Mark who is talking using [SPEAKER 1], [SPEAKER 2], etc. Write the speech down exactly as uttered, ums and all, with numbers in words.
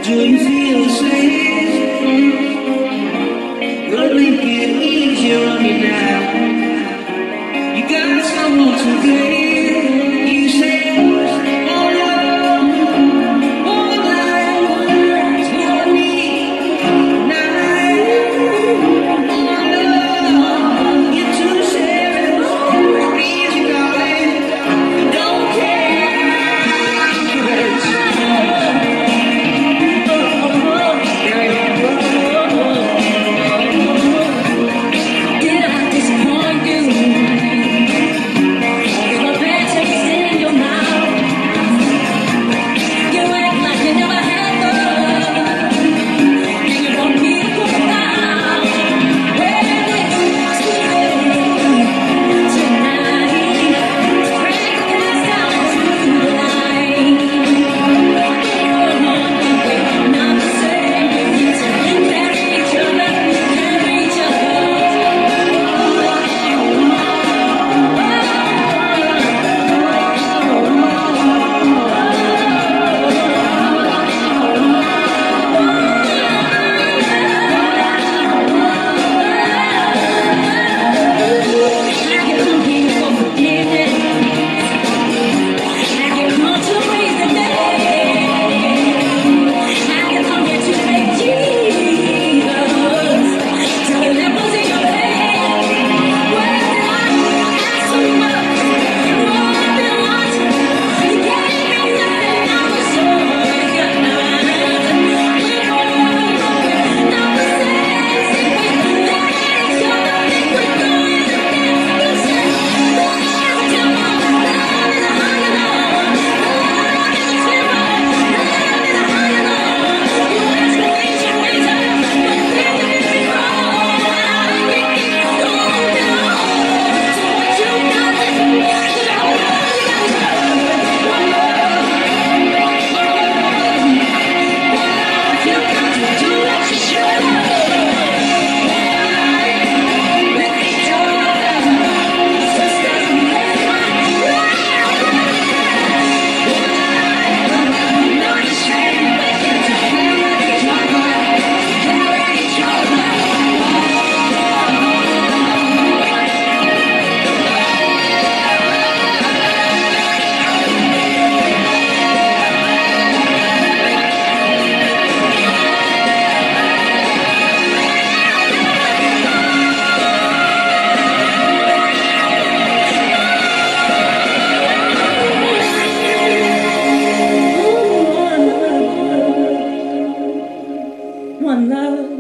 [SPEAKER 1] Do you feel safe? Gonna make it easier on you now. You got someone to blame. You say, oh love, oh love, for me tonight. Oh love, you're too serious. Easy, darling. Don't care.
[SPEAKER 2] One love.